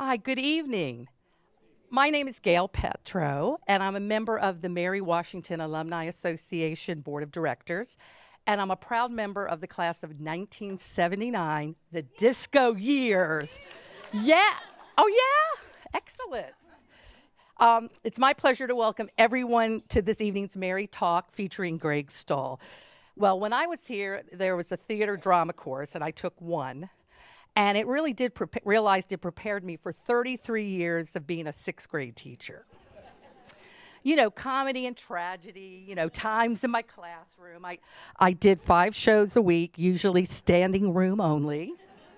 Hi, good evening. My name is Gail Petro, and I'm a member of the Mary Washington Alumni Association Board of Directors, and I'm a proud member of the class of 1979, the disco years. Yeah. Oh, yeah? Excellent. It's my pleasure to welcome everyone to this evening's Mary Talk featuring Gregg Stull. Well, when I was here, there was a theater drama course, and I took one. And it really did realized it prepared me for 33 years of being a sixth grade teacher. You know, comedy and tragedy, times in my classroom. I did 5 shows a week, usually standing room only.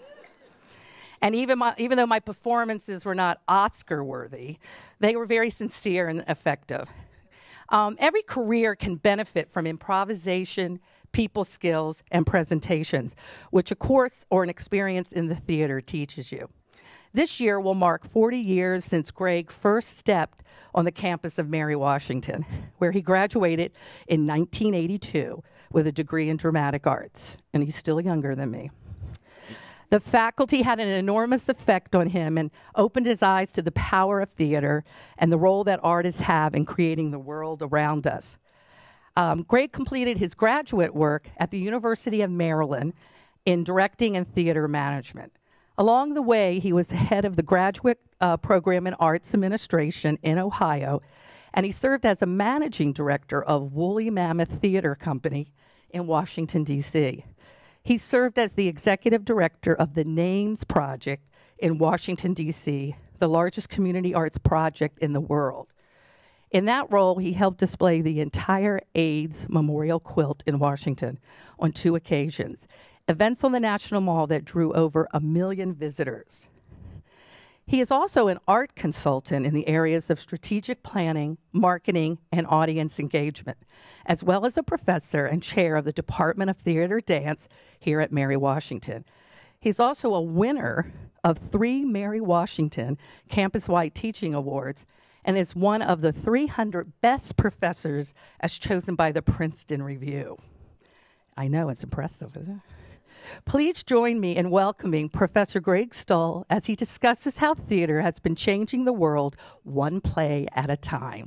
And even though my performances were not Oscar worthy, they were very sincere and effective. Every career can benefit from improvisation, people skills, and presentations, which a course or an experience in the theater teaches you. This year will mark 40 years since Gregg first stepped on the campus of Mary Washington, where he graduated in 1982 with a degree in dramatic arts, and he's still younger than me. The faculty had an enormous effect on him and opened his eyes to the power of theater and the role that artists have in creating the world around us. Gregg completed his graduate work at the University of Maryland in directing and theater management. Along the way, he was the head of the graduate program in arts administration in Ohio, and he served as a managing director of Woolly Mammoth Theater Company in Washington, D.C. He served as the executive director of the NAMES Project in Washington, D.C., the largest community arts project in the world. In that role, he helped display the entire AIDS memorial quilt in Washington on 2 occasions, events on the National Mall that drew over 1 million visitors. He is also an art consultant in the areas of strategic planning, marketing, and audience engagement, as well as a professor and chair of the Department of Theater Dance here at Mary Washington. He's also a winner of 3 Mary Washington campus-wide teaching awards and is one of the 300 best professors as chosen by the Princeton Review. I know, it's impressive, isn't it? Please join me in welcoming Professor Gregg Stull as he discusses how theater has been changing the world one play at a time.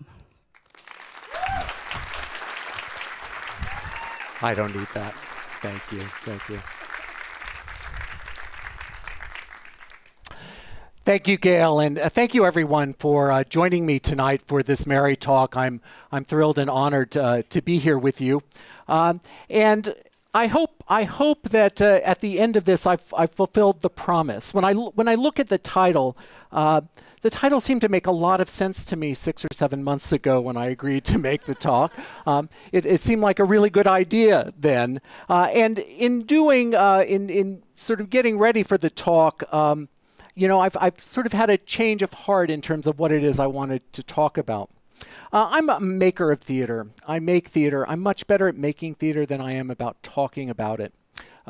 I don't need that. Thank you. Thank you. Thank you, Gail, and thank you, everyone, for joining me tonight for this Mary Talk. I'm thrilled and honored to be here with you, and I hope that at the end of this, I've fulfilled the promise. When I look at the title seemed to make a lot of sense to me 6 or 7 months ago when I agreed to make the talk. It seemed like a really good idea then, and in sort of getting ready for the talk. I've sort of had a change of heart in terms of what it is I wanted to talk about. I'm a maker of theater. I make theater. I'm much better at making theater than I am about talking about it.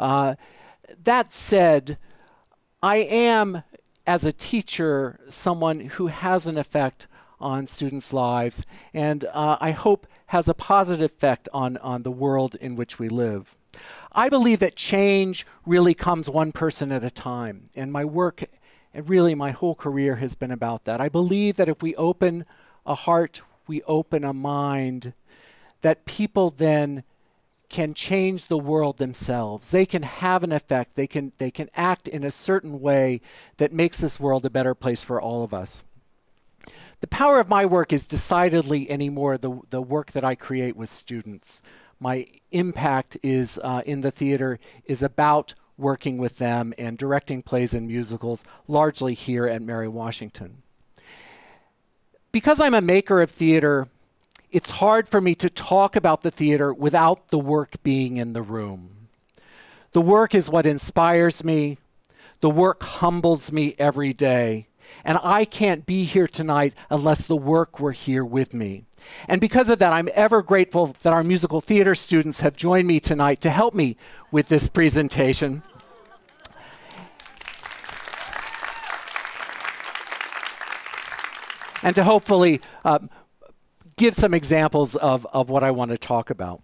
That said, I am, as a teacher, someone who has an effect on students' lives, and I hope has a positive effect on the world in which we live. I believe that change really comes one person at a time, and my work and really my whole career has been about that. I believe that if we open a heart, we open a mind, that people then can change the world themselves. They can have an effect. They can act in a certain way that makes this world a better place for all of us. The power of my work is decidedly anymore the work that I create with students. My impact is in the theater is about working with them and directing plays and musicals, largely here at Mary Washington. Because I'm a maker of theater, it's hard for me to talk about the theater without the work being in the room. The work is what inspires me. The work humbles me every day. And I can't be here tonight unless the work were here with me. And because of that, I'm ever grateful that our musical theater students have joined me tonight to help me with this presentation. And to hopefully give some examples of what I want to talk about.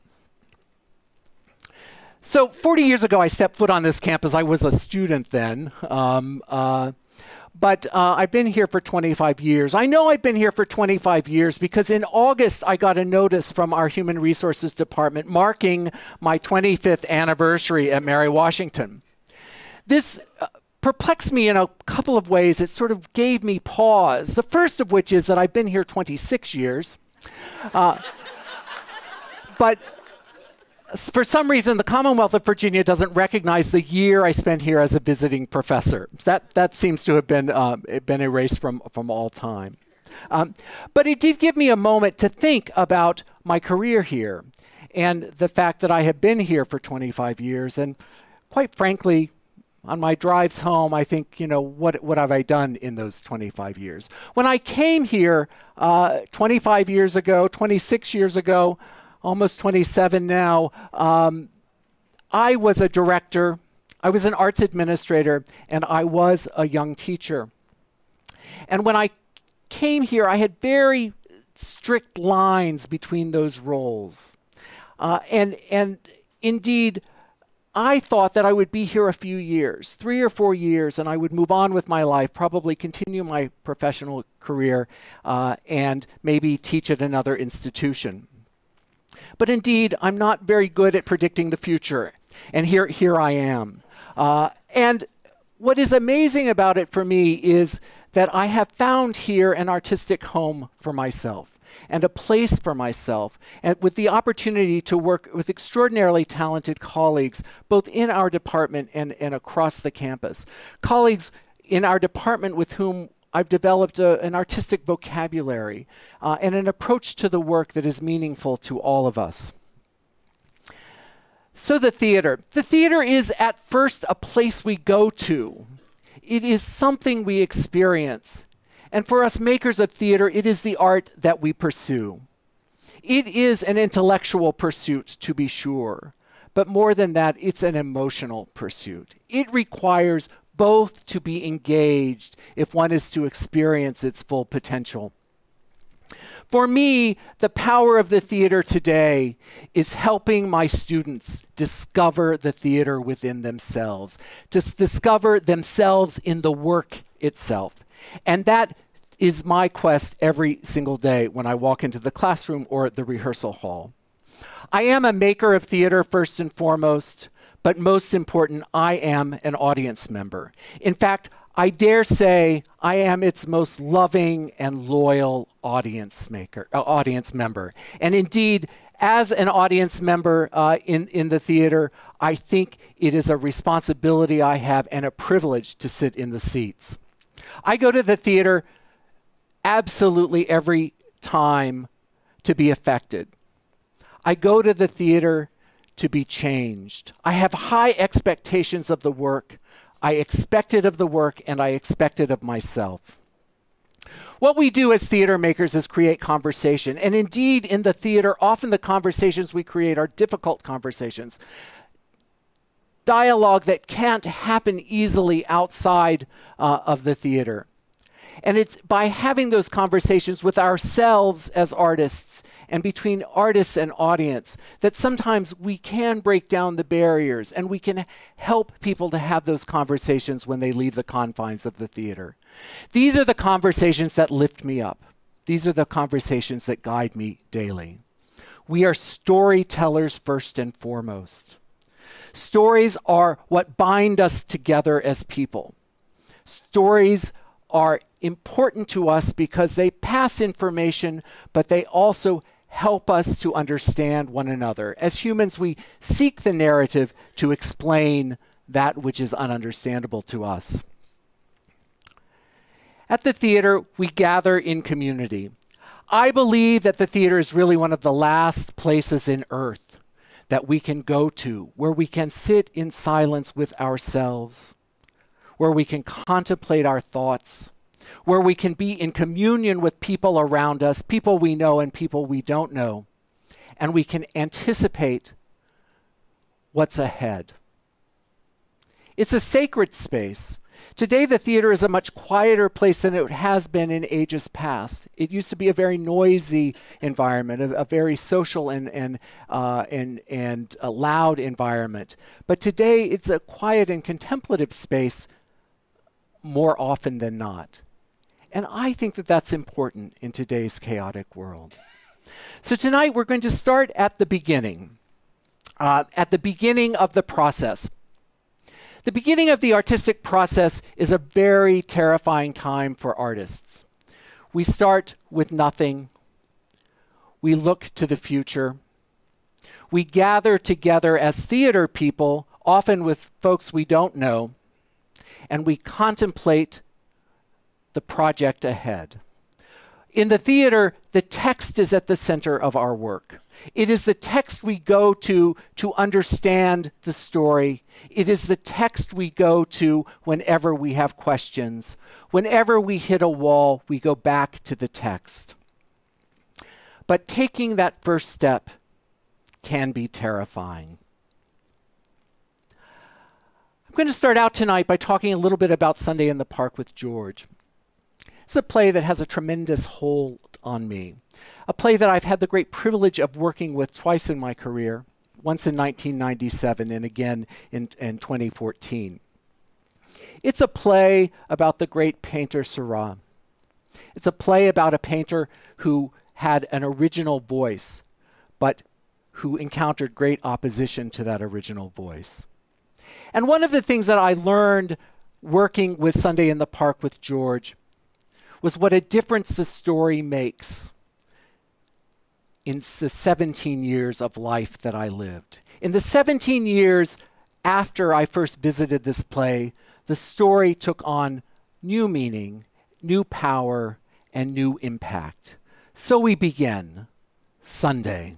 So 40 years ago, I stepped foot on this campus. I was a student then. But I've been here for 25 years. I know I've been here for 25 years because in August, I got a notice from our Human Resources Department marking my 25th anniversary at Mary Washington. This perplexed me in a couple of ways. It sort of gave me pause. The first of which is that I've been here 26 years. But for some reason, the Commonwealth of Virginia doesn't recognize the year I spent here as a visiting professor. That seems to have been erased from all time. But it did give me a moment to think about my career here and the fact that I have been here for 25 years. And quite frankly, on my drives home, I think, what have I done in those 25 years? When I came here 25 years ago, 26 years ago, almost 27 now, I was a director, I was an arts administrator, and I was a young teacher. And when I came here, I had very strict lines between those roles. And indeed, I thought that I would be here a few years, 3 or 4 years, and I would move on with my life, probably continue my professional career, and maybe teach at another institution. But indeed, I'm not very good at predicting the future. And here I am. And what is amazing about it for me is that I have found here an artistic home for myself and a place for myself, and with the opportunity to work with extraordinarily talented colleagues, both in our department and across the campus. Colleagues in our department with whom I've developed an artistic vocabulary and an approach to the work that is meaningful to all of us. So the theater. The theater is at first a place we go to. It is something we experience. And for us makers of theater, it is the art that we pursue. It is an intellectual pursuit, to be sure. But more than that, it's an emotional pursuit. It requires both to be engaged if one is to experience its full potential. For me, the power of the theater today is helping my students discover the theater within themselves, to discover themselves in the work itself. And that is my quest every single day when I walk into the classroom or the rehearsal hall. I am a maker of theater first and foremost, but most important, I am an audience member. In fact, I dare say I am its most loving and loyal audience member. And indeed, as an audience member in the theater, I think it is a responsibility I have and a privilege to sit in the seats. I go to the theater absolutely every time to be affected. I go to the theater to be changed. I have high expectations of the work. I expect it of the work, and I expect it of myself. What we do as theater makers is create conversation. And indeed, in the theater, often the conversations we create are difficult conversations. Dialogue that can't happen easily outside of the theater. And it's by having those conversations with ourselves as artists and between artists and audience that sometimes we can break down the barriers and we can help people to have those conversations when they leave the confines of the theater. These are the conversations that lift me up. These are the conversations that guide me daily. We are storytellers first and foremost. Stories are what bind us together as people. Stories are important to us because they pass information, but they also help us to understand one another. As humans, we seek the narrative to explain that which is ununderstandable to us. At the theater, we gather in community. I believe that the theater is really one of the last places in earth that we can go to, where we can sit in silence with ourselves, where we can contemplate our thoughts, where we can be in communion with people around us, people we know and people we don't know, and we can anticipate what's ahead. It's a sacred space. Today, the theater is a much quieter place than it has been in ages past. It used to be a very noisy environment, a very social and a loud environment. But today, it's a quiet and contemplative space, more often than not. And I think that that's important in today's chaotic world. So tonight we're going to start at the beginning of the process. The beginning of the artistic process is a very terrifying time for artists. We start with nothing. We look to the future. We gather together as theater people, often with folks we don't know, and we contemplate the project ahead. In the theater, the text is at the center of our work. It is the text we go to understand the story. It is the text we go to whenever we have questions. Whenever we hit a wall, we go back to the text. But taking that first step can be terrifying. I'm going to start out tonight by talking a little bit about Sunday in the Park with George. It's a play that has a tremendous hold on me. A play that I've had the great privilege of working with twice in my career, once in 1997 and again in 2014. It's a play about the great painter Seurat. It's a play about a painter who had an original voice, but who encountered great opposition to that original voice. And one of the things that I learned working with Sunday in the Park with George was what a difference the story makes in the 17 years of life that I lived. In the 17 years after I first visited this play, the story took on new meaning, new power, and new impact. So we begin Sunday.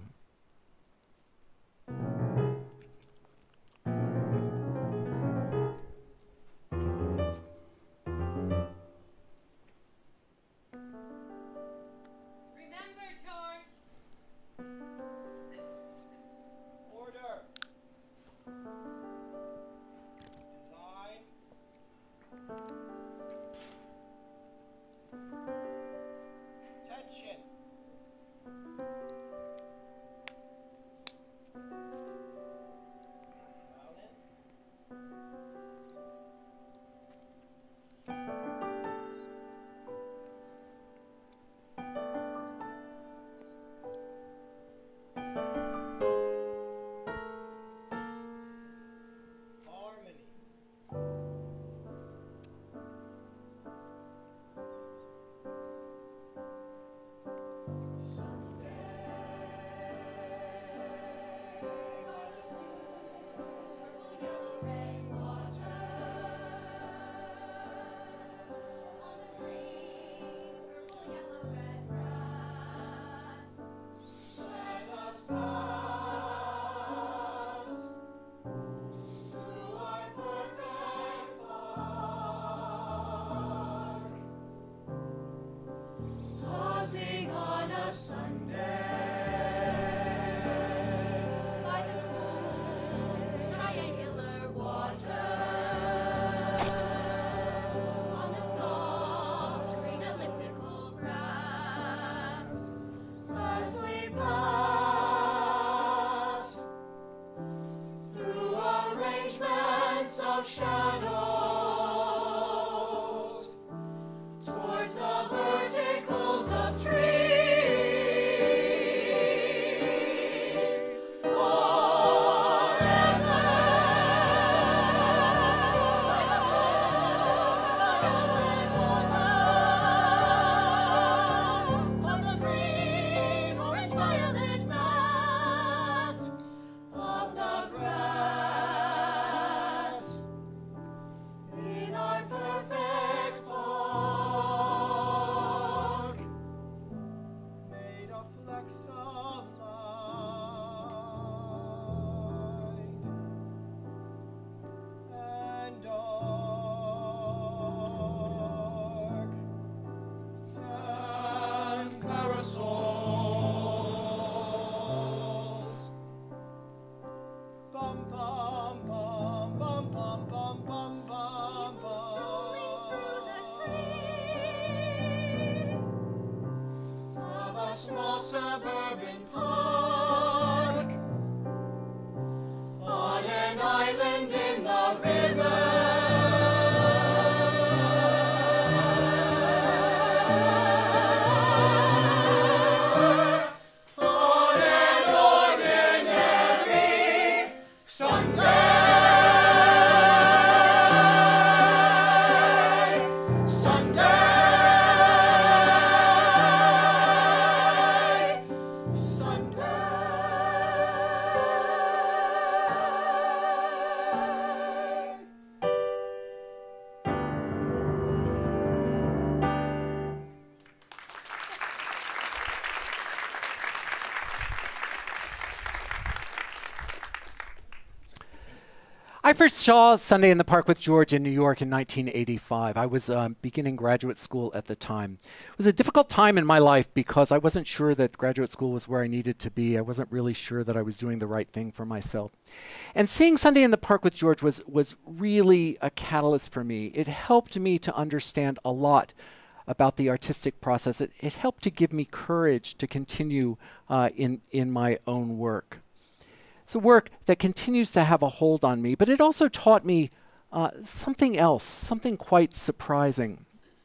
Small suburban park on an island in the river. I first saw Sunday in the Park with George in New York in 1985. I was beginning graduate school at the time. It was a difficult time in my life because I wasn't sure that graduate school was where I needed to be. I wasn't really sure that I was doing the right thing for myself. And seeing Sunday in the Park with George was really a catalyst for me. It helped me to understand a lot about the artistic process. It helped to give me courage to continue in my own work. It's a work that continues to have a hold on me, but it also taught me something else, something quite surprising.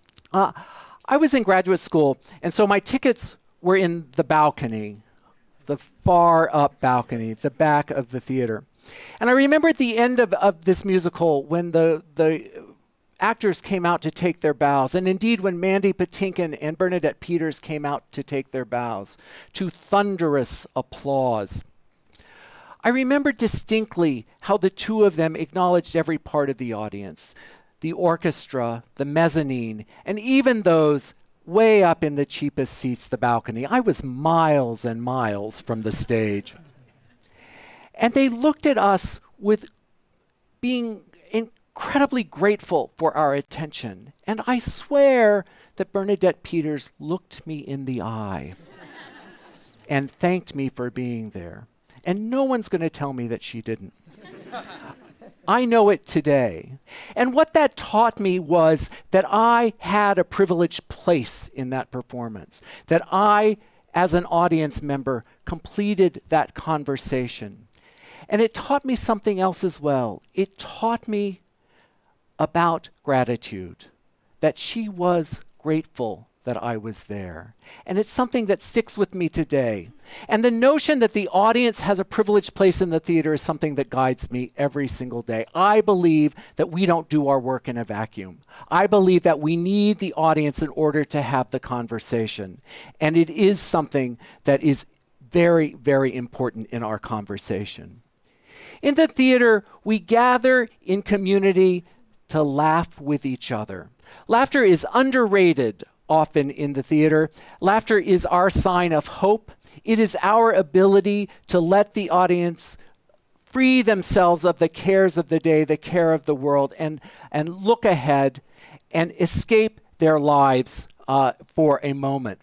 I was in graduate school, and so my tickets were in the balcony, the far up balcony, the back of the theater. And I remember at the end of this musical when the actors came out to take their bows, and indeed when Mandy Patinkin and Bernadette Peters came out to take their bows, to thunderous applause. I remember distinctly how the two of them acknowledged every part of the audience, the orchestra, the mezzanine, and even those way up in the cheapest seats, the balcony. I was miles and miles from the stage. And they looked at us with being incredibly grateful for our attention. And I swear that Bernadette Peters looked me in the eye and thanked me for being there. And no one's going to tell me that she didn't. I know it today. And what that taught me was that I had a privileged place in that performance, that I, as an audience member, completed that conversation. And it taught me something else as well. It taught me about gratitude, that she was grateful that I was there. And it's something that sticks with me today. And the notion that the audience has a privileged place in the theater is something that guides me every single day. I believe that we don't do our work in a vacuum. I believe that we need the audience in order to have the conversation. And it is something that is very, very important in our conversation. In the theater, we gather in community to laugh with each other. Laughter is underrated often in the theater. Laughter is our sign of hope. It is our ability to let the audience free themselves of the cares of the day, the care of the world, and look ahead and escape their lives for a moment.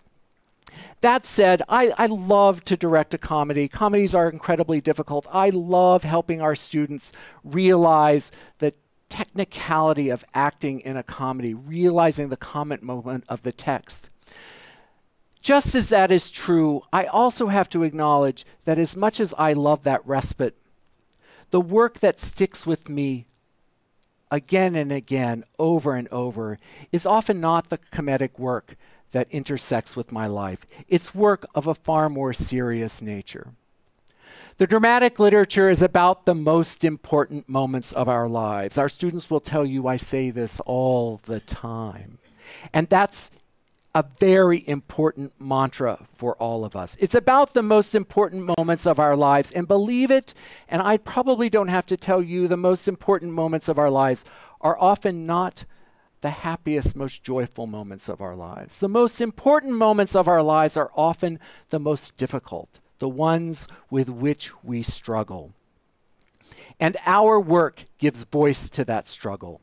That said, I love to direct a comedy. Comedies are incredibly difficult. I love helping our students realize that technicality of acting in a comedy, realizing the comment moment of the text. Just as that is true, I also have to acknowledge that as much as I love that respite, the work that sticks with me again and again, over and over, is often not the comedic work that intersects with my life. It's work of a far more serious nature. The dramatic literature is about the most important moments of our lives. Our students will tell you I say this all the time. And that's a very important mantra for all of us. It's about the most important moments of our lives. And believe it, and I probably don't have to tell you, the most important moments of our lives are often not the happiest, most joyful moments of our lives. The most important moments of our lives are often the most difficult, the ones with which we struggle. And our work gives voice to that struggle.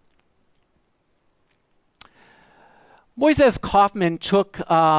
Moises Kaufman took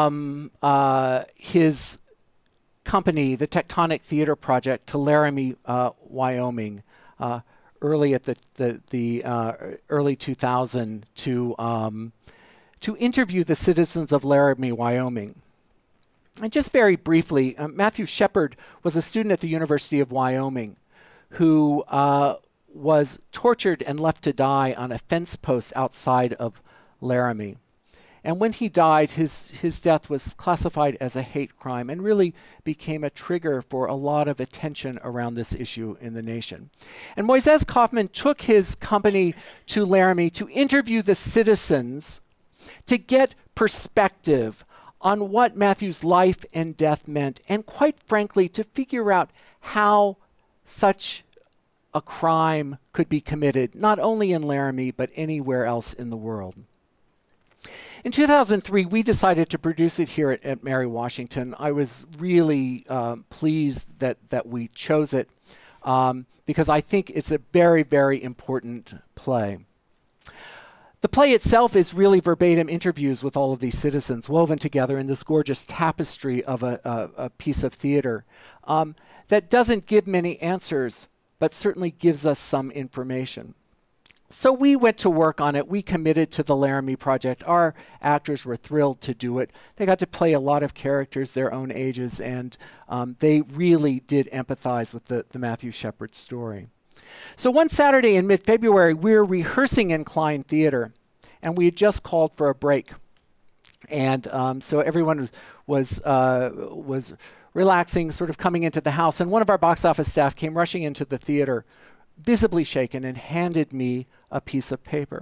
his company, the Tectonic Theater Project, to Laramie, Wyoming, early at the early 2000 to interview the citizens of Laramie, Wyoming. And just very briefly, Matthew Shepard was a student at the University of Wyoming who was tortured and left to die on a fence post outside of Laramie. And when he died, his death was classified as a hate crime and really became a trigger for a lot of attention around this issue in the nation. And Moises Kaufman took his company to Laramie to interview the citizens to get perspective on what Matthew's life and death meant, and quite frankly, to figure out how such a crime could be committed, not only in Laramie, but anywhere else in the world. In 2003, we decided to produce it here at Mary Washington. I was really pleased that we chose it. because I think it's a very, very important play. The play itself is really verbatim interviews with all of these citizens woven together in this gorgeous tapestry of a piece of theater that doesn't give many answers, but certainly gives us some information. So we went to work on it. We committed to the Laramie Project. Our actors were thrilled to do it. They got to play a lot of characters their own ages, and they really did empathize with the Matthew Shepard story. So one Saturday in mid-February, we were rehearsing in Klein Theater, and we had just called for a break. And so everyone was relaxing, sort of coming into the house, and one of our box office staff came rushing into the theater, visibly shaken, and handed me a piece of paper.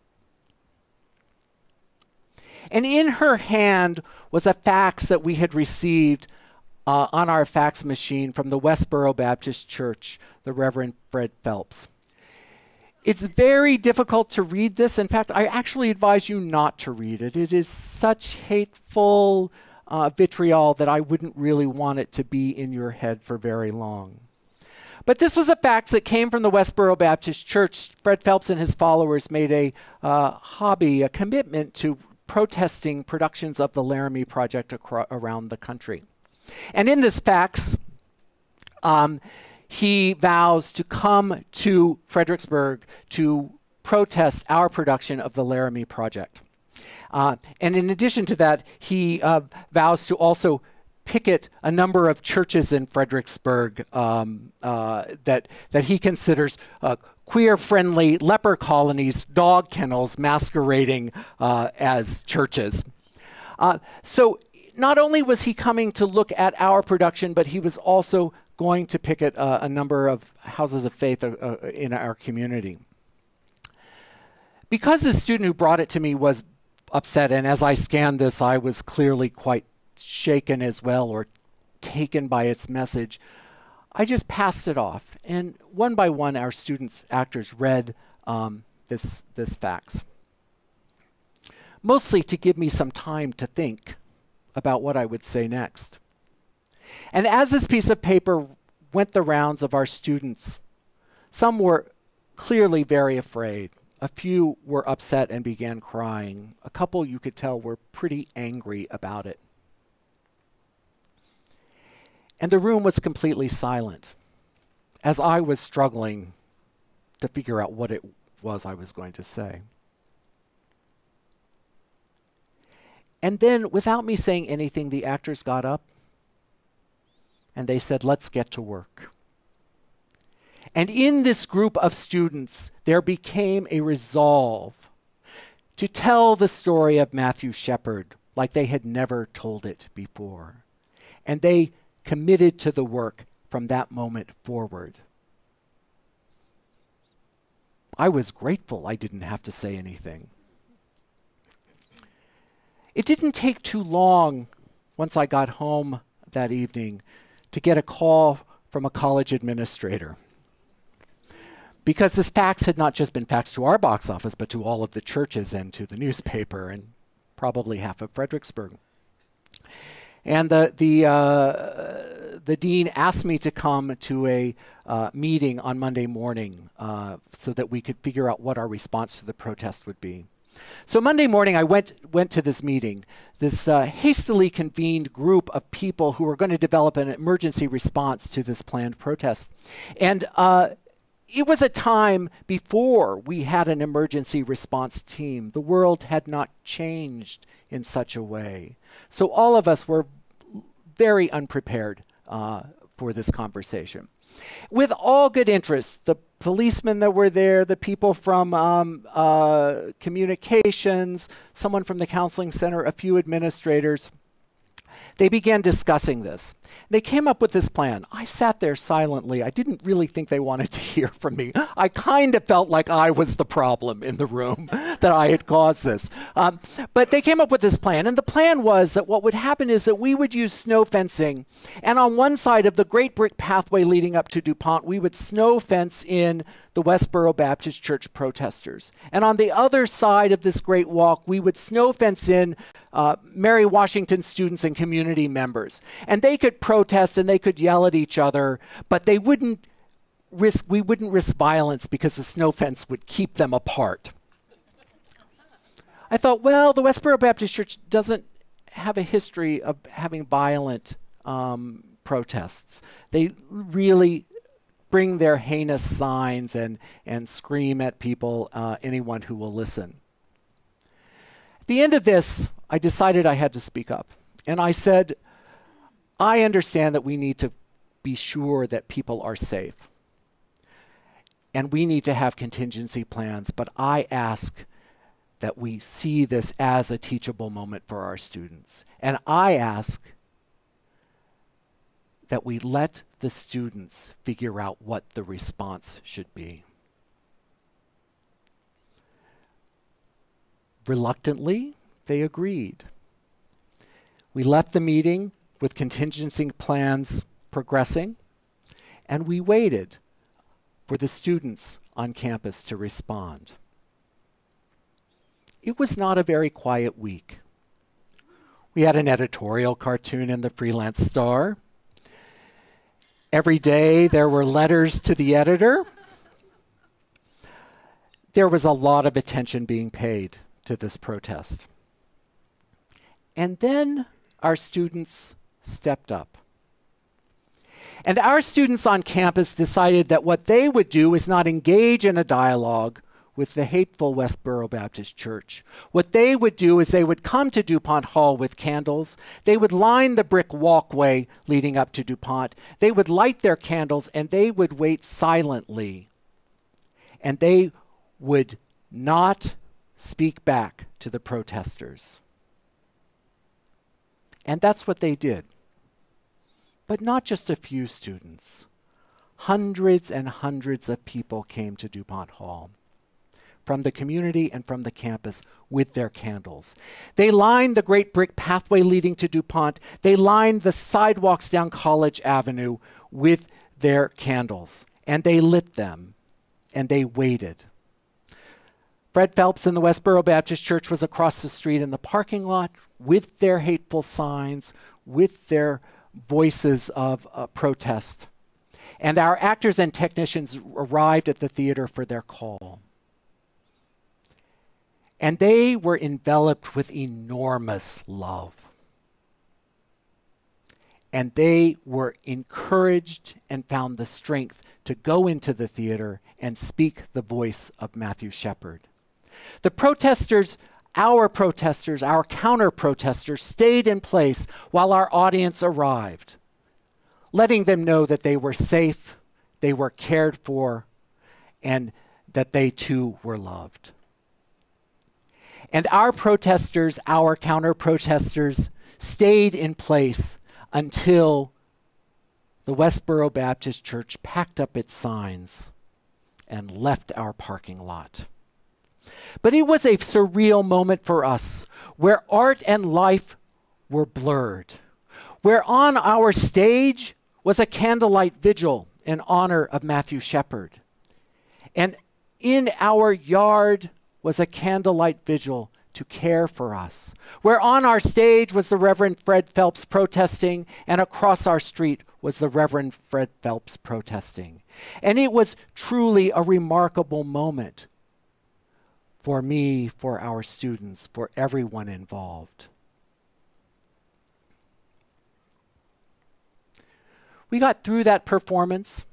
And in her hand was a fax that we had received on our fax machine from the Westboro Baptist Church, the Reverend Fred Phelps. It's very difficult to read this. In fact, I actually advise you not to read it. It is such hateful vitriol that I wouldn't really want it to be in your head for very long. But this was a fax that came from the Westboro Baptist Church. Fred Phelps and his followers made a hobby, a commitment to protesting productions of the Laramie Project around the country. And in this fax, he vows to come to Fredericksburg to protest our production of the Laramie Project. And in addition to that, he vows to also picket a number of churches in Fredericksburg that he considers queer-friendly leper colonies, dog kennels masquerading as churches. So not only was he coming to look at our production, but he was also going to picket a number of houses of faith in our community. Because the student who brought it to me was upset, and as I scanned this, I was clearly quite shaken as well, or taken by its message, I just passed it off. And one by one, our actors read this fax, mostly to give me some time to think about what I would say next. And as this piece of paper went the rounds of our students, some were clearly very afraid. A few were upset and began crying. A couple, you could tell, were pretty angry about it. And the room was completely silent as I was struggling to figure out what it was I was going to say. And then, without me saying anything, the actors got up and they said, "Let's get to work." And in this group of students, there became a resolve to tell the story of Matthew Shepard like they had never told it before. And they committed to the work from that moment forward. I was grateful I didn't have to say anything. It didn't take too long once I got home that evening to get a call from a college administrator, because this fax had not just been faxed to our box office, but to all of the churches and to the newspaper and probably half of Fredericksburg. And the dean asked me to come to a meeting on Monday morning so that we could figure out what our response to the protest would be. So Monday morning, I went to this meeting, this hastily convened group of people who were going to develop an emergency response to this planned protest. And it was a time before we had an emergency response team. The world had not changed in such a way. So all of us were very unprepared for this conversation. With all good interest, the policemen that were there, the people from communications, someone from the counseling center, a few administrators, they began discussing this. They came up with this plan. I sat there silently. I didn't really think they wanted to hear from me. I kind of felt like I was the problem in the room, that I had caused this. But they came up with this plan. And the plan was that what would happen is that we would use snow fencing. And on one side of the great brick pathway leading up to DuPont, we would snow fence in the Westboro Baptist Church protesters. And on the other side of this great walk, we would snow fence in Mary Washington students and community members. And they could protest and they could yell at each other, but they wouldn't wouldn't risk violence because the snow fence would keep them apart. I thought, well, the Westboro Baptist Church doesn't have a history of having violent protests. They really bring their heinous signs and scream at people, anyone who will listen. At the end of this, I decided I had to speak up. And I said, I understand that we need to be sure that people are safe. And we need to have contingency plans, but I ask that we see this as a teachable moment for our students. And I ask that we let the students figure out what the response should be. Reluctantly, they agreed. We left the meeting with contingency plans progressing, and we waited for the students on campus to respond. It was not a very quiet week. We had an editorial cartoon in the Freelance Star. Every day there were letters to the editor. There was a lot of attention being paid to this protest. And then our students stepped up. And our students on campus decided that what they would do is not engage in a dialogue with the hateful Westboro Baptist Church. What they would do is they would come to DuPont Hall with candles. They would line the brick walkway leading up to DuPont. They would light their candles and they would wait silently. And they would not speak back to the protesters. And that's what they did. But not just a few students. Hundreds and hundreds of people came to DuPont Hall from the community and from the campus with their candles. They lined the great brick pathway leading to DuPont. They lined the sidewalks down College Avenue with their candles. And they lit them. And they waited. Fred Phelps and the Westboro Baptist Church was across the street in the parking lot with their hateful signs, with their voices of protest. And our actors and technicians arrived at the theater for their call. And they were enveloped with enormous love. And they were encouraged and found the strength to go into the theater and speak the voice of Matthew Shepard. The protesters, our counter-protesters, stayed in place while our audience arrived, letting them know that they were safe, they were cared for, and that they too were loved. And our protesters, our counter-protesters, stayed in place until the Westboro Baptist Church packed up its signs and left our parking lot. But it was a surreal moment for us, where art and life were blurred, where on our stage was a candlelight vigil in honor of Matthew Shepard. And in our yard was a candlelight vigil to care for us, where on our stage was the Reverend Fred Phelps protesting, and across our street was the Reverend Fred Phelps protesting. And it was truly a remarkable moment for me, for our students, for everyone involved. We got through that performance.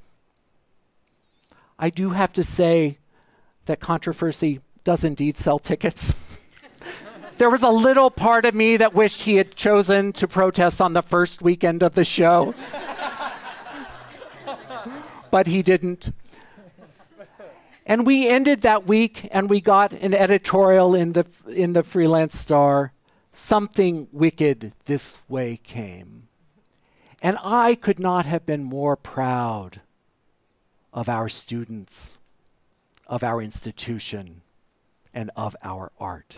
I do have to say that controversy does indeed sell tickets. There was a little part of me that wished he had chosen to protest on the first weekend of the show. But he didn't. And we ended that week and we got an editorial in the Freelance Star. Something wicked this way came. And I could not have been more proud of our students, of our institution, and of our art.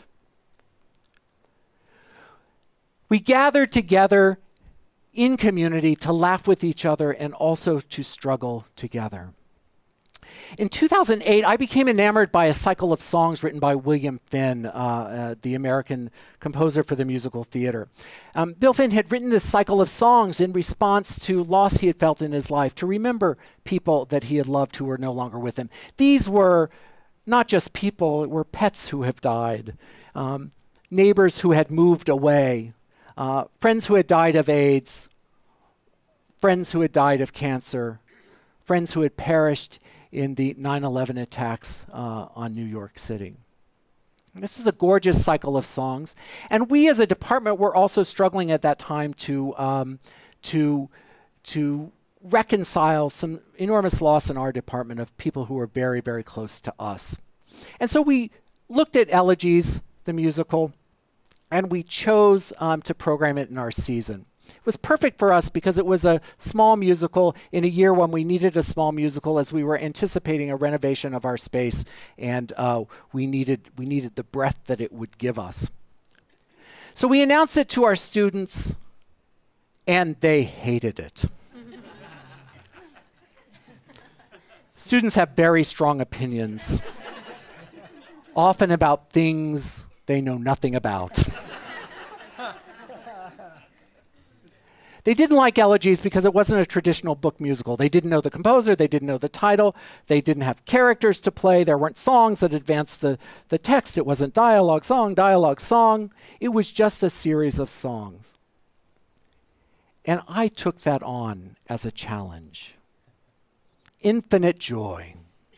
We gathered together in community to laugh with each other and also to struggle together. In 2008, I became enamored by a cycle of songs written by William Finn, the American composer for the musical theater. Bill Finn had written this cycle of songs in response to loss he had felt in his life, to remember people that he had loved who were no longer with him. These were not just people, it were pets who have died, neighbors who had moved away, friends who had died of AIDS, friends who had died of cancer, friends who had perished in the 9/11 attacks on New York City. This is a gorgeous cycle of songs. And we as a department were also struggling at that time to reconcile some enormous loss in our department of people who were very, very close to us. And so we looked at Elegies, the musical, and we chose to program it in our season. It was perfect for us because it was a small musical in a year when we needed a small musical, as we were anticipating a renovation of our space, and we needed the breath that it would give us. So we announced it to our students, and they hated it. Students have very strong opinions, often about things they know nothing about. They didn't like Elegies because it wasn't a traditional book musical. They didn't know the composer, they didn't know the title, they didn't have characters to play, there weren't songs that advanced the text, it wasn't dialogue, song. It was just a series of songs. And I took that on as a challenge. Infinite joy.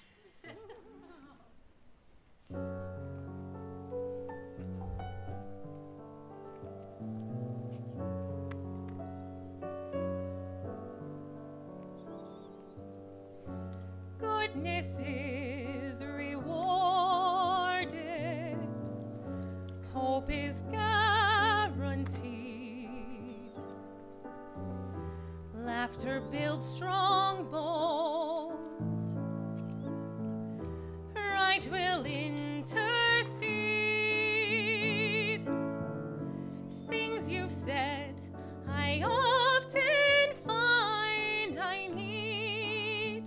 Goodness is rewarded, hope is guaranteed, laughter builds strong bones, right will intercede. Things you've said I often find I need.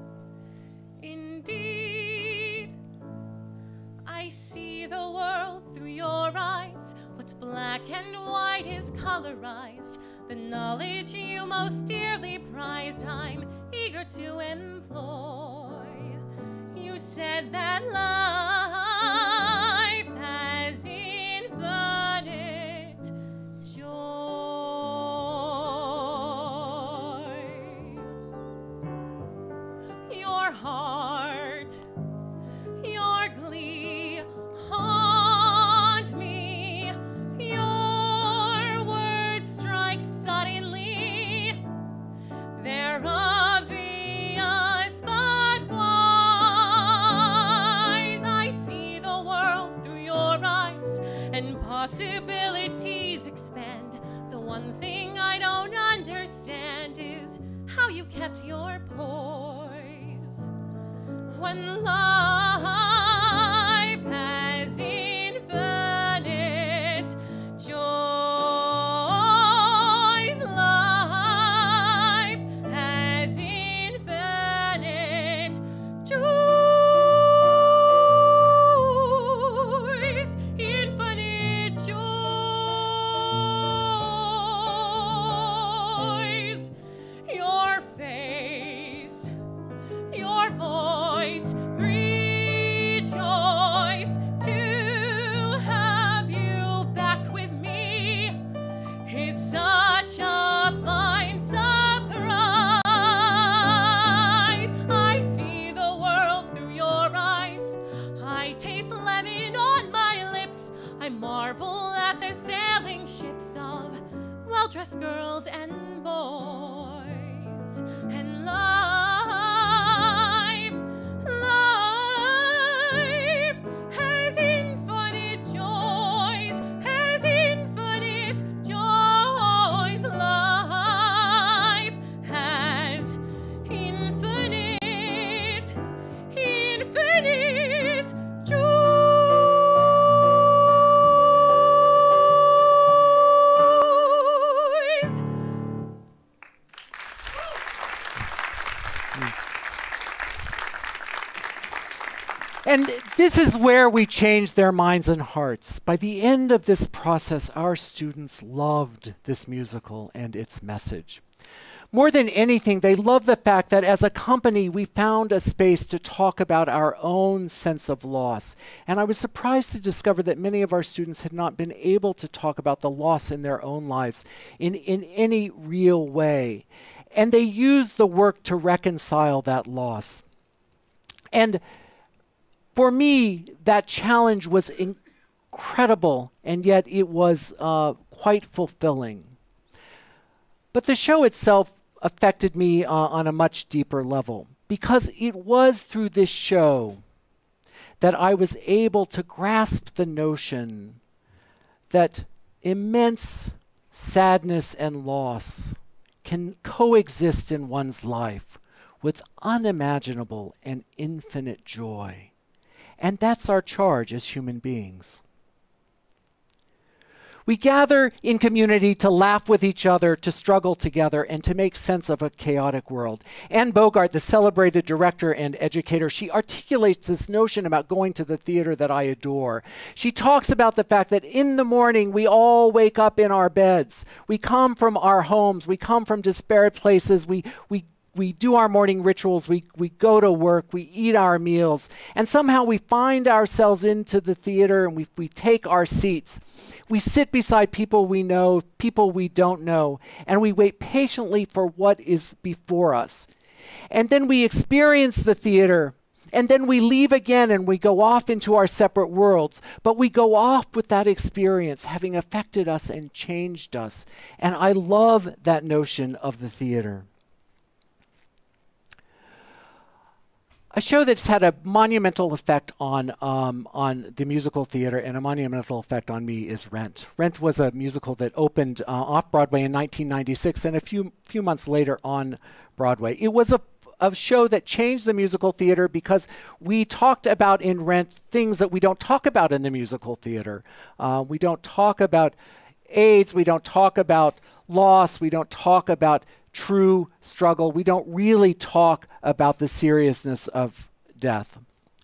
Indeed, I see the world through your eyes. What's black and white is colorized. The knowledge you most dearly prized, I'm eager to employ. You said that life has infinite joy. Your heart, your glee haunt me. Your words strike suddenly. They're obvious but wise. I see the world through your eyes, and possibilities expand. The one thing I don't understand is how you kept your poise when life has infinite joys. Life has infinite joys. Infinite joys. Your face, your voice, rejoice to have you back with me is such a fine surprise. I see the world through your eyes. I taste lemon on my lips. I marvel at the sailing ships of well-dressed girls and boys. And life has infinite joys, has infinite joys. Life has infinite joys. And this is where we change their minds and hearts. By the end of this process, our students loved this musical and its message. More than anything, they love the fact that as a company, we found a space to talk about our own sense of loss. And I was surprised to discover that many of our students had not been able to talk about the loss in their own lives in any real way. And they used the work to reconcile that loss. And for me, that challenge was incredible, and yet it was quite fulfilling. But the show itself affected me on a much deeper level, because it was through this show that I was able to grasp the notion that immense sadness and loss can coexist in one's life with unimaginable and infinite joy. And that's our charge as human beings. We gather in community to laugh with each other, to struggle together, and to make sense of a chaotic world. Anne Bogart, the celebrated director and educator, she articulates this notion about going to the theater that I adore. She talks about the fact that in the morning we all wake up in our beds. We come from our homes. We come from disparate places. We do our morning rituals, we go to work, we eat our meals, and somehow we find ourselves into the theater and we take our seats. We sit beside people we know, people we don't know, and we wait patiently for what is before us. And then we experience the theater, and then we leave again and we go off into our separate worlds. But we go off with that experience having affected us and changed us. And I love that notion of the theater. A show that's had a monumental effect on the musical theater and a monumental effect on me is Rent. Rent was a musical that opened off-Broadway in 1996 and a few months later on Broadway. It was a show that changed the musical theater because we talked about in Rent things that we don't talk about in the musical theater. We don't talk about AIDS, we don't talk about loss, we don't talk about true struggle. We don't really talk about the seriousness of death.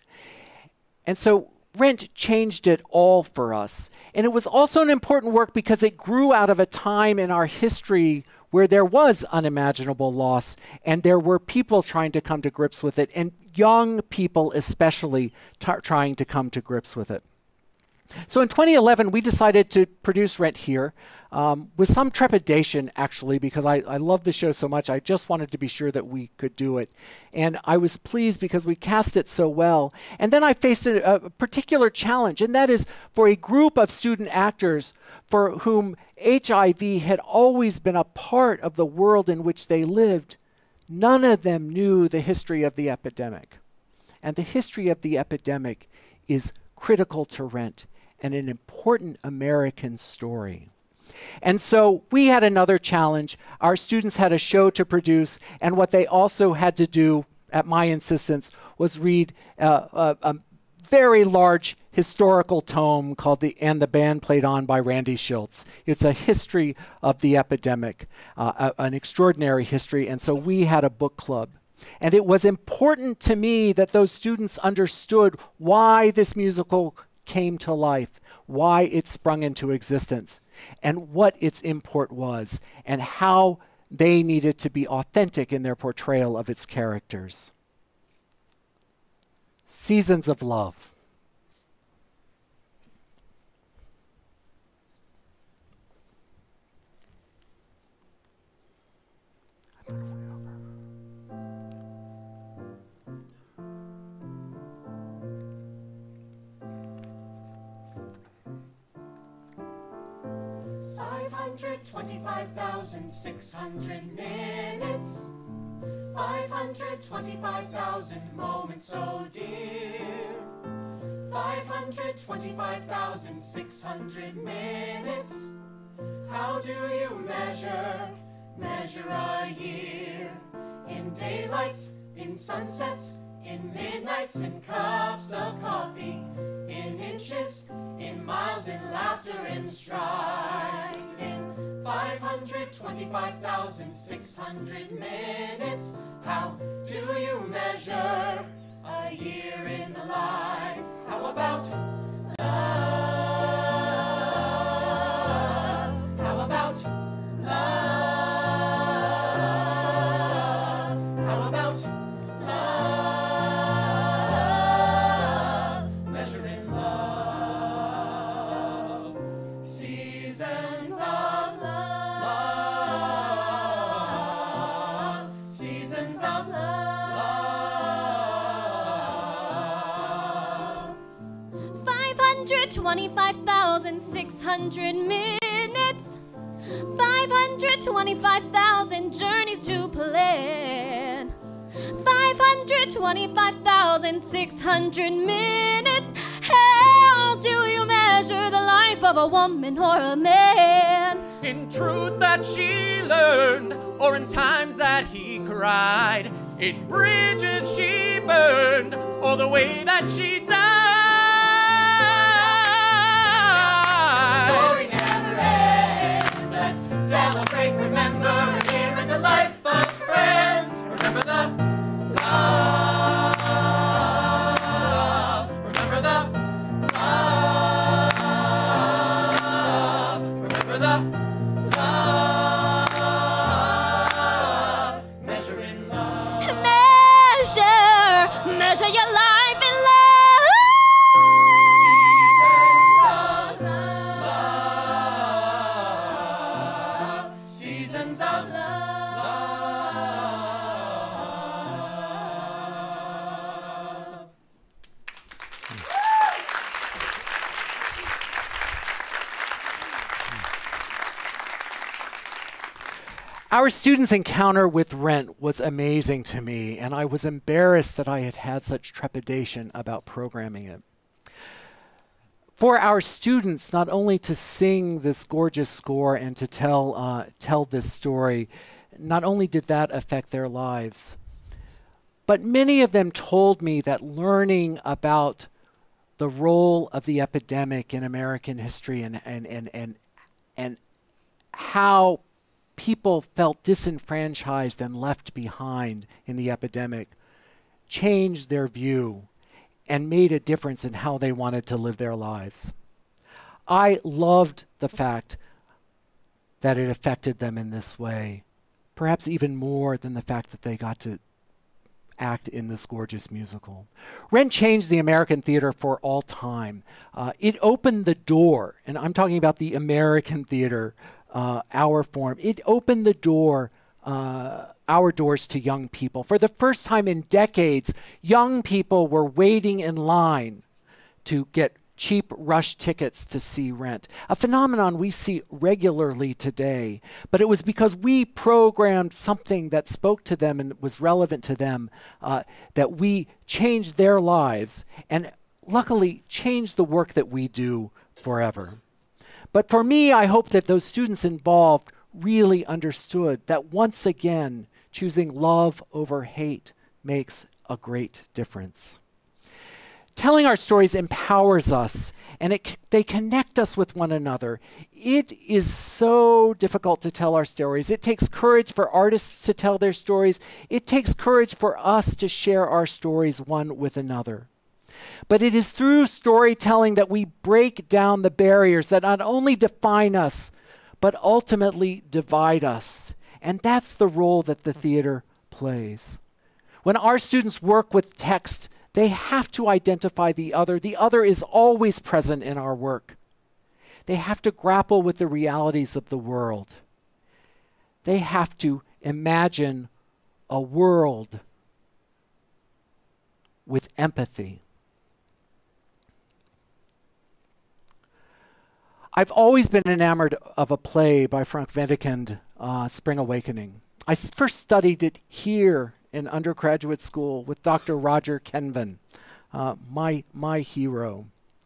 And so Rent changed it all for us. And it was also an important work because it grew out of a time in our history where there was unimaginable loss and there were people trying to come to grips with it, and young people especially trying to come to grips with it. So in 2011, we decided to produce Rent here with some trepidation, actually, because I love the show so much. I just wanted to be sure that we could do it. And I was pleased because we cast it so well. And then I faced a particular challenge, and that is for a group of student actors for whom HIV had always been a part of the world in which they lived. None of them knew the history of the epidemic. And the history of the epidemic is critical to Rent and an important American story. And so we had another challenge. Our students had a show to produce, and what they also had to do, at my insistence, was read a very large historical tome called And the Band Played On by Randy Shilts. It's a history of the epidemic, an extraordinary history, and so we had a book club. And it was important to me that those students understood why this musical came to life, why it sprung into existence, and what its import was, and how they needed to be authentic in their portrayal of its characters. Seasons of Love. $525,600 minutes, 525,000 moments so dear, 525,600 minutes. How do you measure a year? In daylights, in sunsets, in midnights, in cups of coffee, in inches, in miles, in laughter, in strife, in 525,600 minutes. How do you measure a year in the life? about love? How about love? How about love? Measuring love. Seasons of love. Seasons of love. 525,600 minutes. 525,000 journeys to plan. 525,600 minutes. How do you measure the life of a woman or a man? In truth that she learned, or in times that he cried, in bridges she burned, or the way that she died. Story never ends. Let's celebrate, remember, here in the life of friends. Remember the love. Remember the love. Remember the love. Measuring love. Measure your life in love. Seasons of love. Seasons of love. Our students' encounter with Rent was amazing to me, and I was embarrassed that I had had such trepidation about programming it. For our students, not only to sing this gorgeous score and to tell this story, not only did that affect their lives, but many of them told me that learning about the role of the epidemic in American history and how people felt disenfranchised and left behind in the epidemic changed their view and made a difference in how they wanted to live their lives. I loved the fact that it affected them in this way, perhaps even more than the fact that they got to act in this gorgeous musical. Rent changed the American theater for all time. It opened the door, and I'm talking about the American theater, our form. It opened the door, our doors to young people. For the first time in decades, young people were waiting in line to get cheap rush tickets to see Rent, a phenomenon we see regularly today. But it was because we programmed something that spoke to them and was relevant to them, that we changed their lives and luckily changed the work that we do forever. But for me, I hope that those students involved really understood that once again, choosing love over hate makes a great difference. Telling our stories empowers us, and they connect us with one another. It is so difficult to tell our stories. It takes courage for artists to tell their stories. It takes courage for us to share our stories one with another. But it is through storytelling that we break down the barriers that not only define us, but ultimately divide us. And that's the role that the theater plays. When our students work with text, they have to identify the other. The other is always present in our work. They have to grapple with the realities of the world. They have to imagine a world with empathy. I've always been enamored of a play by Frank Wedekind, Spring Awakening. I first studied it here in undergraduate school with Dr. Roger Kenvan, my hero.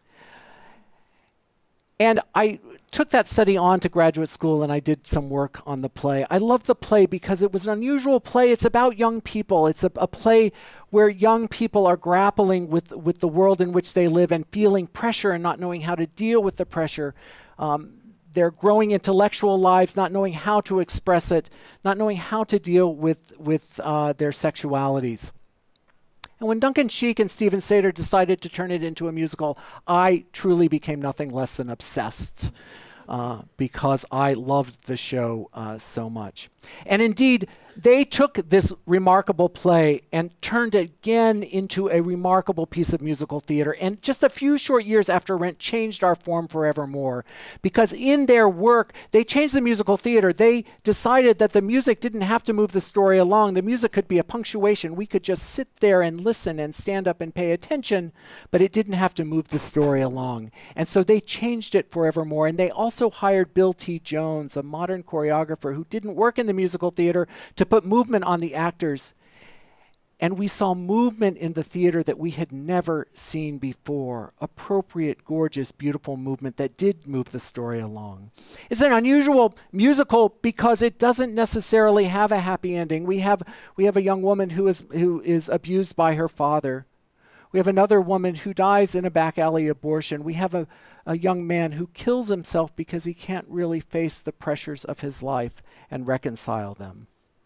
And I took that study on to graduate school and I did some work on the play. I loved the play because it was an unusual play. It's about young people. It's a play where young people are grappling with the world in which they live and feeling pressure and not knowing how to deal with the pressure. Their growing intellectual lives, not knowing how to express it, not knowing how to deal with their sexualities. And when Duncan Sheik and Stephen Sater decided to turn it into a musical, I truly became nothing less than obsessed because I loved the show so much. And indeed, they took this remarkable play and turned it again into a remarkable piece of musical theater. And just a few short years after Rent changed our form forevermore, because in their work, they changed the musical theater. They decided that the music didn't have to move the story along. The music could be a punctuation. We could just sit there and listen and stand up and pay attention, but it didn't have to move the story along. And so they changed it forevermore. And they also hired Bill T. Jones, a modern choreographer who didn't work in the musical theater, to put movement on the actors. And we saw movement in the theater that we had never seen before. Appropriate, gorgeous, beautiful movement that did move the story along. It's an unusual musical because it doesn't necessarily have a happy ending. We have a young woman who is abused by her father. We have another woman who dies in a back alley abortion. We have a young man who kills himself because he can't really face the pressures of his life and reconcile them.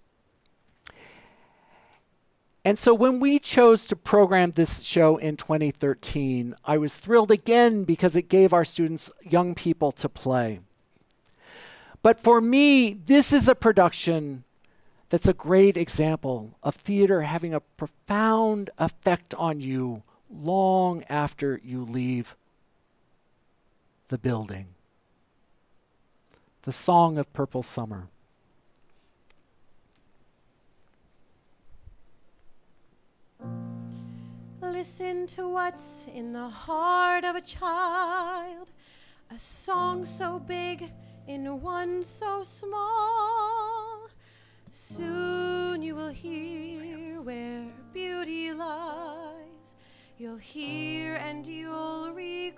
And so when we chose to program this show in 2013, I was thrilled again because it gave our students young people to play. But for me, this is a production that's a great example of theater having a profound effect on you long after you leave the building. The Song of Purple Summer. Listen to what's in the heart of a child, a song so big in one so small. Soon you will hear where beauty lies. You'll hear and you'll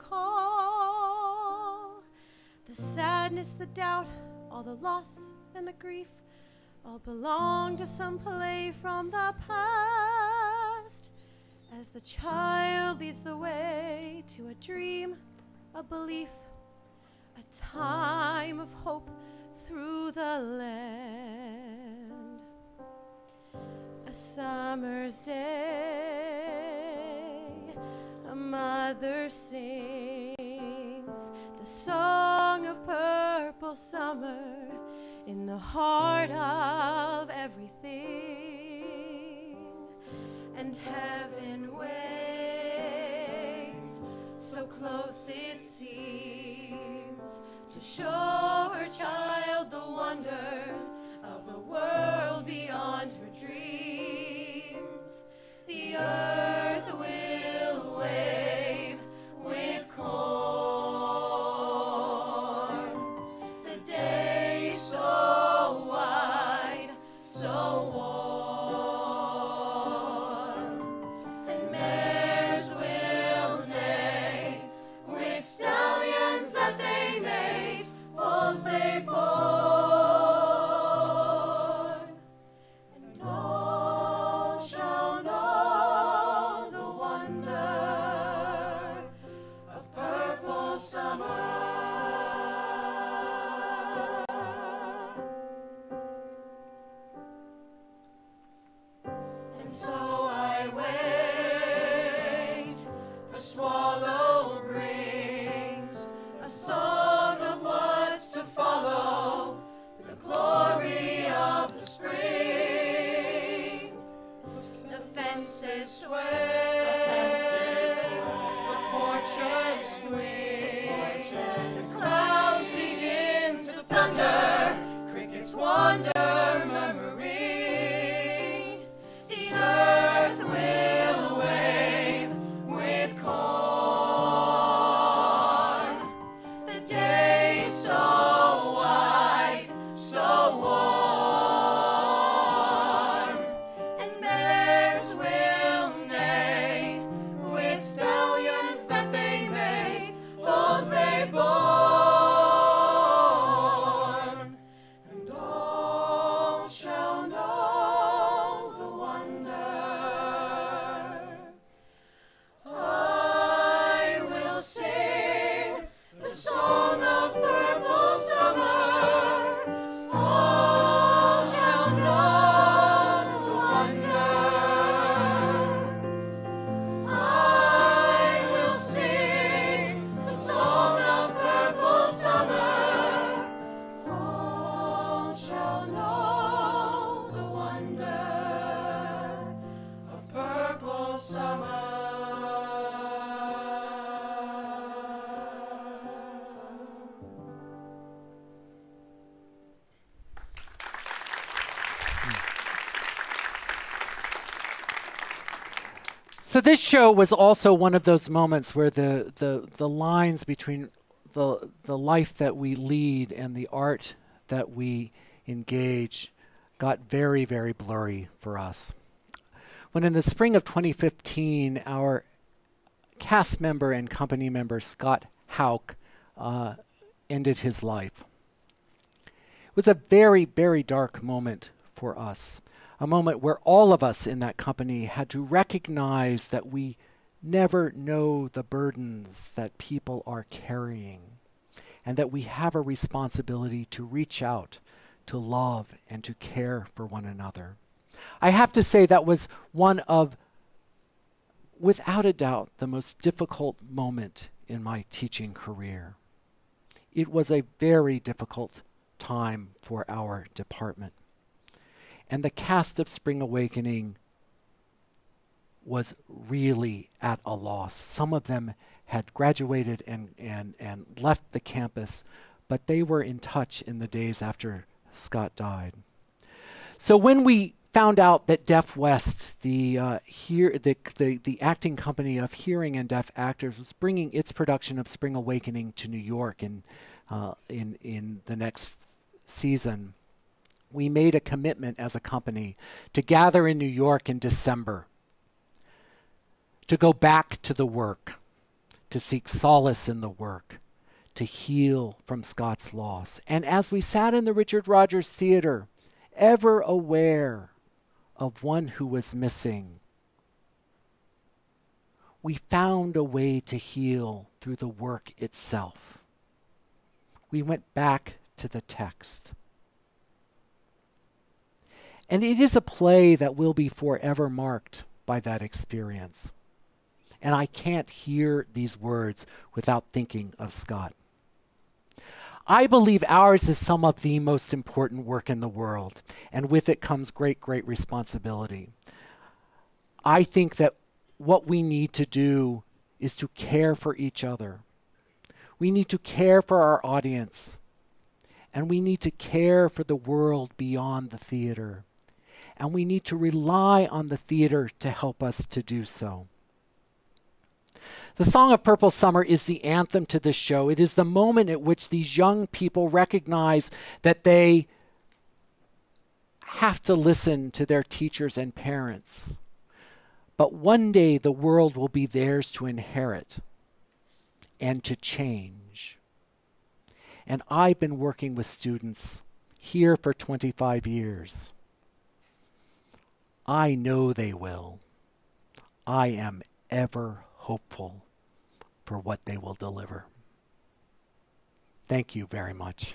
recall the sadness, the doubt, all the loss and the grief all belong to some play from the past. As the child leads the way to a dream, a belief, a time of hope through the land. A summer's day, a mother sings the song of purple summer in the heart of everything. And heaven waits, so close it seems, to show her child the wonders of the world beyond her dreams. The earth will wave with corn, the day so wide, so warm. Born, and all shall know So this show was also one of those moments where the lines between the life that we lead and the art that we engage got very, very blurry for us. When in the spring of 2015, our cast member and company member, Scott Houck, ended his life. It was a very, very dark moment for us, a moment where all of us in that company had to recognize that we never know the burdens that people are carrying, and that we have a responsibility to reach out, to love, and to care for one another. I have to say that was one of, without a doubt, the most difficult moment in my teaching career. It was a very difficult time for our department. And the cast of Spring Awakening was really at a loss. Some of them had graduated and left the campus, but they were in touch in the days after Scott died. So when we found out that Deaf West, the acting company of hearing and deaf actors, was bringing its production of Spring Awakening to New York in the next season, we made a commitment as a company to gather in New York in December, to go back to the work, to seek solace in the work, to heal from Scott's loss. And as we sat in the Richard Rodgers Theater, ever aware of one who was missing, we found a way to heal through the work itself. We went back to the text. And it is a play that will be forever marked by that experience. And I can't hear these words without thinking of Scott. I believe ours is some of the most important work in the world, and with it comes great, great responsibility. I think that what we need to do is to care for each other. We need to care for our audience, and we need to care for the world beyond the theater. And we need to rely on the theater to help us to do so. The Song of Purple Summer is the anthem to this show. It is the moment at which these young people recognize that they have to listen to their teachers and parents. But one day the world will be theirs to inherit and to change. And I've been working with students here for 25 years. I know they will. I am ever hopeful for what they will deliver. Thank you very much.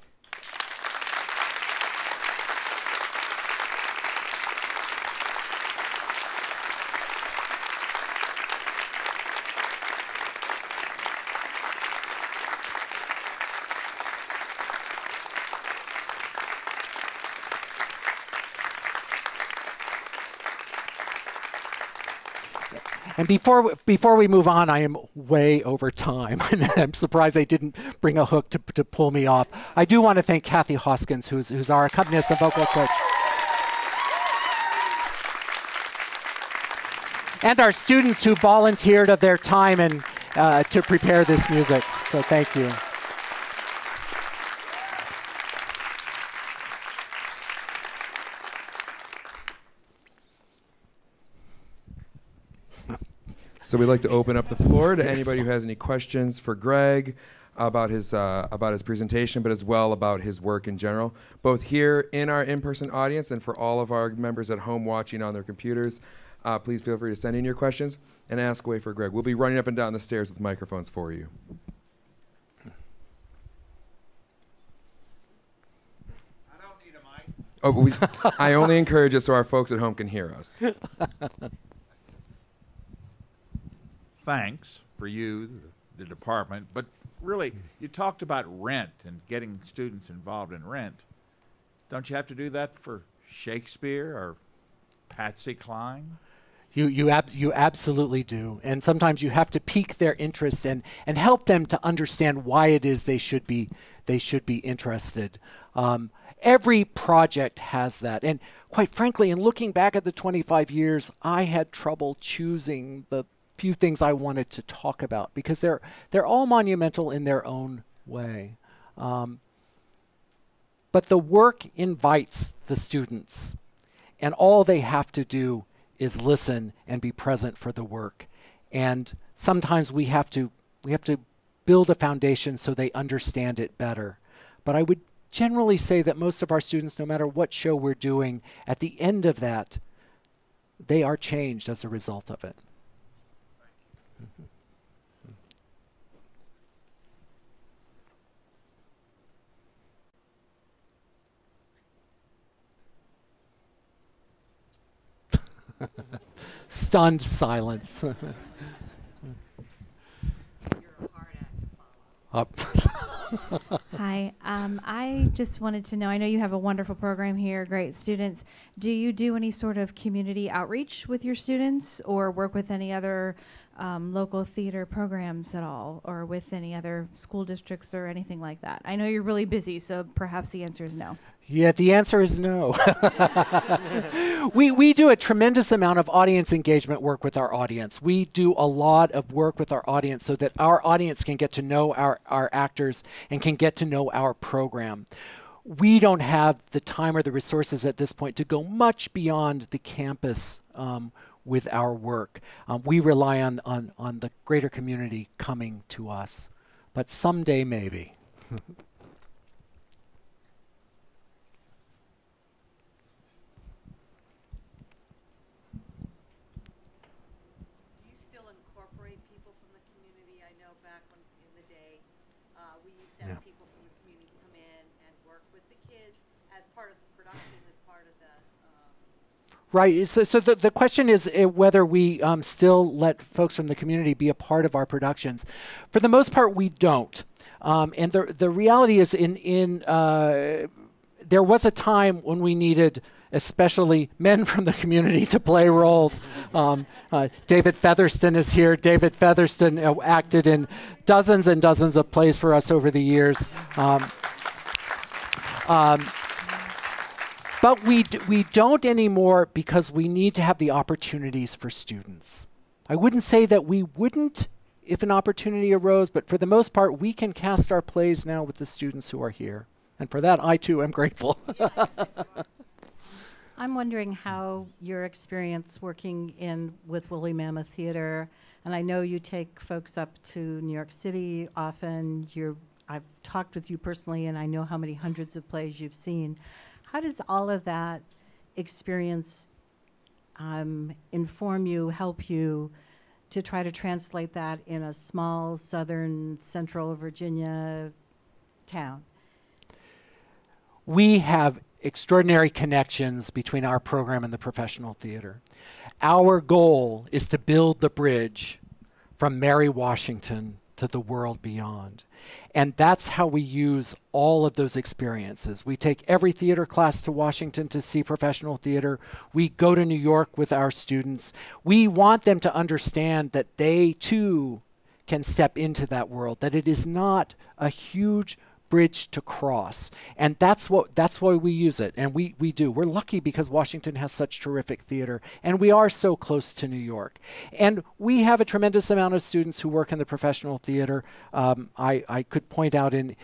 And before we move on, I am way over time. I'm surprised they didn't bring a hook to pull me off. I do want to thank Kathy Hoskins, who's our accompanist and vocal coach. And our students who volunteered of their time and to prepare this music. So thank you. So we'd like to open up the floor to anybody who has any questions for Gregg about his presentation, but as well about his work in general, both here in our in-person audience and for all of our members at home watching on their computers. Please feel free to send in your questions and ask away for Gregg. We'll be running up and down the stairs with microphones for you. I don't need a mic. Oh, I only encourage it so our folks at home can hear us. Thanks for you, the department, but really, you talked about rent and getting students involved in rent. Don't you have to do that for Shakespeare or Patsy Cline? You absolutely do. And sometimes you have to pique their interest and help them to understand why it is they should be interested. every project has that. And quite frankly, in looking back at the 25 years, I had trouble choosing the few things I wanted to talk about because they're all monumental in their own way. But the work invites the students, and all they have to do is listen and be present for the work. And sometimes we have to build a foundation so they understand it better. But I would generally say that most of our students, no matter what show we're doing, at the end of that, they are changed as a result of it. Mm-hmm. Stunned silence. Hi, I just wanted to know, I know you have a wonderful program here, great students. Do you do any sort of community outreach with your students or work with any other local theater programs at all, or with any other school districts or anything like that? I know you're really busy, so perhaps the answer is no. Yeah, the answer is no. We do a tremendous amount of audience engagement work with our audience. We do a lot of work with our audience so that our audience can get to know our actors and can get to know our program. We don't have the time or the resources at this point to go much beyond the campus with our work. We rely on the greater community coming to us, but someday maybe. Right. So the question is whether we still let folks from the community be a part of our productions. For the most part, we don't. And the reality is, there was a time when we needed especially men from the community to play roles. David Featherston is here. David Featherston acted in dozens and dozens of plays for us over the years. But we don't anymore because we need to have the opportunities for students. I wouldn't say that we wouldn't if an opportunity arose, but for the most part, we can cast our plays now with the students who are here. And for that, I too am grateful. I'm wondering how your experience working with Woolly Mammoth Theater, and I know you take folks up to New York City often. I've talked with you personally, and I know how many hundreds of plays you've seen. How does all of that experience inform you, help you to try to translate that in a small southern central Virginia town? We have extraordinary connections between our program and the professional theater. Our goal is to build the bridge from Mary Washington to the world beyond. And that's how we use all of those experiences. We take every theater class to Washington to see professional theater. We go to New York with our students. We want them to understand that they too can step into that world, that it is not a huge bridge to cross. And that's why we use it. And we do. We're lucky because Washington has such terrific theater, and we are so close to New York. And we have a tremendous amount of students who work in the professional theater. I could point out in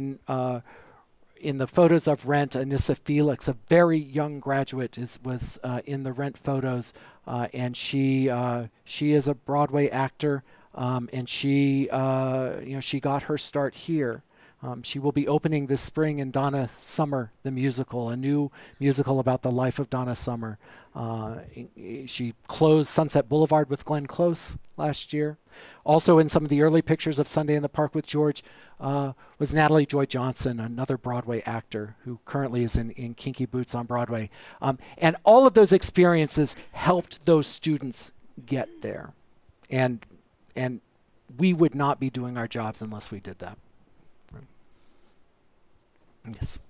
the photos of Rent, Anissa Felix, a very young graduate, was in the Rent photos, and she is a Broadway actor, and she got her start here. She will be opening this spring in Donna Summer, the musical, a new musical about the life of Donna Summer. She closed Sunset Boulevard with Glenn Close last year. Also in some of the early pictures of Sunday in the Park with George was Natalie Joy Johnson, another Broadway actor who currently is in Kinky Boots on Broadway. And all of those experiences helped those students get there. And we would not be doing our jobs unless we did that. Yes.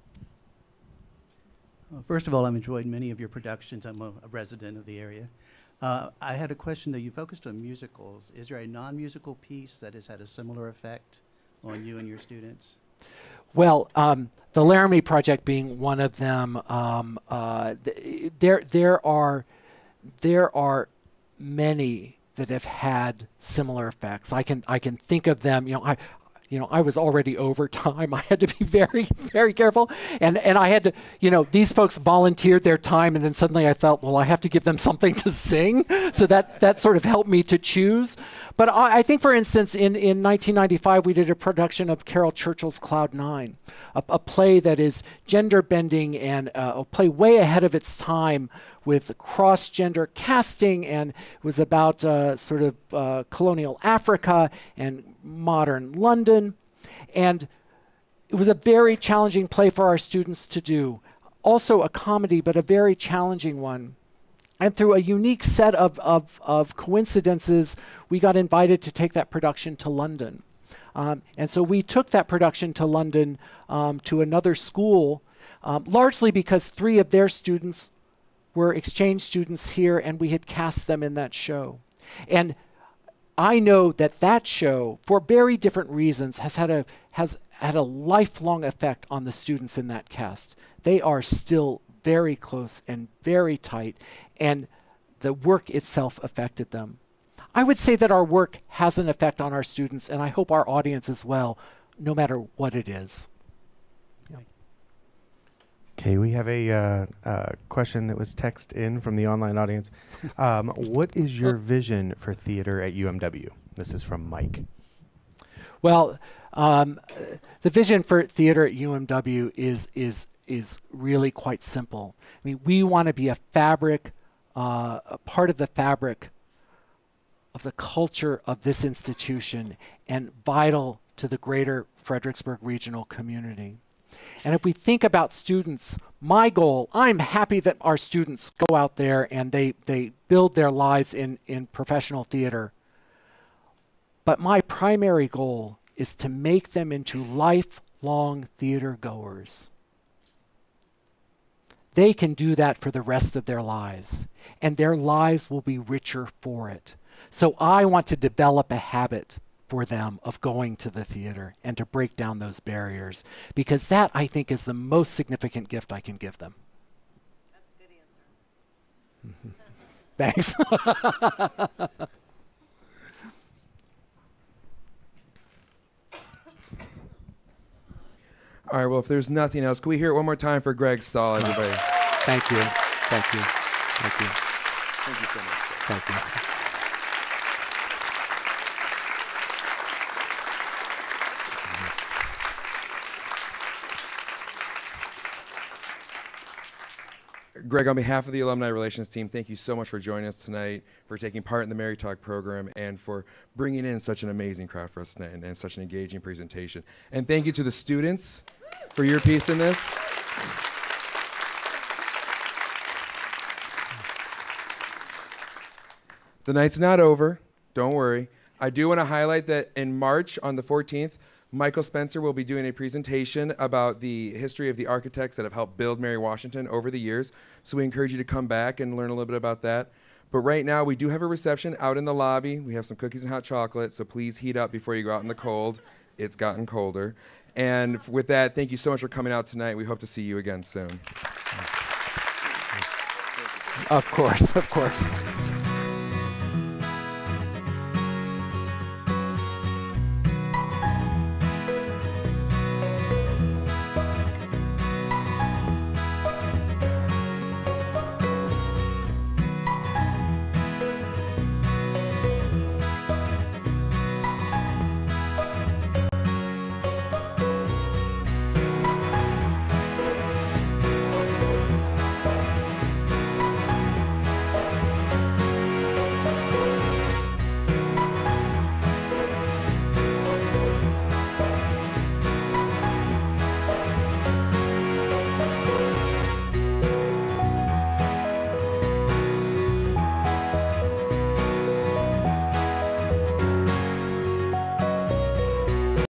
Well, first of all, I've enjoyed many of your productions. I'm a resident of the area. I had a question that you focused on musicals. Is there a non-musical piece that has had a similar effect on you and your students? Well, the Laramie Project being one of them, there are many that have had similar effects. I can think of them. I was already over time. I had to be very, very careful. And I had to, these folks volunteered their time, and then suddenly I felt, well, I have to give them something to sing. So that sort of helped me to choose. But I think, for instance, in 1995, we did a production of Carol Churchill's Cloud 9, a play that is gender bending and a play way ahead of its time with cross-gender casting, and it was about colonial Africa and modern London. And it was a very challenging play for our students to do. Also a comedy, but a very challenging one. And through a unique set of coincidences, we got invited to take that production to London. And so we took that production to London to another school, largely because 3 of their students were exchange students here, and we had cast them in that show. And I know that show, for very different reasons, has had a lifelong effect on the students in that cast. They are still very close and very tight, and the work itself affected them. I would say that our work has an effect on our students, and I hope our audience as well, no matter what it is. Okay, we have a question that was texted in from the online audience. What is your vision for theater at UMW? This is from Mike. Well, the vision for theater at UMW is really quite simple. I mean, we want to be a fabric, a part of the fabric of the culture of this institution and vital to the greater Fredericksburg regional community. And if we think about students, my goal, I'm happy that our students go out there and they build their lives in professional theater. But my primary goal is to make them into lifelong theater goers. They can do that for the rest of their lives, and their lives will be richer for it. So I want to develop a habit for them of going to the theater and to break down those barriers, because that, I think, is the most significant gift I can give them. That's a good answer. Thanks. All right, well, if there's nothing else, can we hear it one more time for Gregg Stull, everybody? Thank you. Thank you. Thank you. Thank you so much. Thank you. Gregg, on behalf of the Alumni Relations team, thank you so much for joining us tonight, for taking part in the Mary Talk program, and for bringing in such an amazing crowd for us tonight and such an engaging presentation. And thank you to the students for your piece in this. The night's not over. Don't worry. I do want to highlight that in March, on the 14th, Michael Spencer will be doing a presentation about the history of the architects that have helped build Mary Washington over the years. So we encourage you to come back and learn a little bit about that. But right now, we do have a reception out in the lobby. We have some cookies and hot chocolate, so please heat up before you go out in the cold. It's gotten colder. And with that, thank you so much for coming out tonight. We hope to see you again soon. Of course, of course.